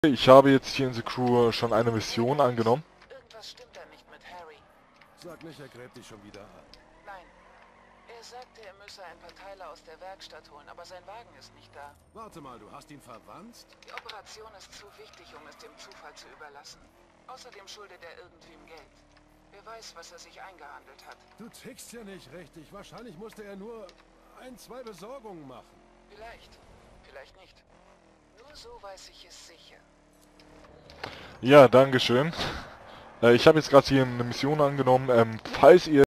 Ich habe jetzt hier in The Crew schon eine Mission angenommen. Irgendwas stimmt da nicht mit Harry. Sag nicht, er gräbt dich schon wieder an. Nein. Er sagte, er müsse ein paar Teile aus der Werkstatt holen, aber sein Wagen ist nicht da. Warte mal, du hast ihn verwandt? Die Operation ist zu wichtig, um es dem Zufall zu überlassen. Außerdem schuldet er irgendwem Geld. Wer weiß, was er sich eingehandelt hat. Du tickst ja nicht richtig. Wahrscheinlich musste er nur ein, zwei Besorgungen machen. Vielleicht. Vielleicht nicht. Nur so weiß ich es sicher. Ja, dankeschön. Ich habe jetzt gerade hier eine Mission angenommen. Falls ihr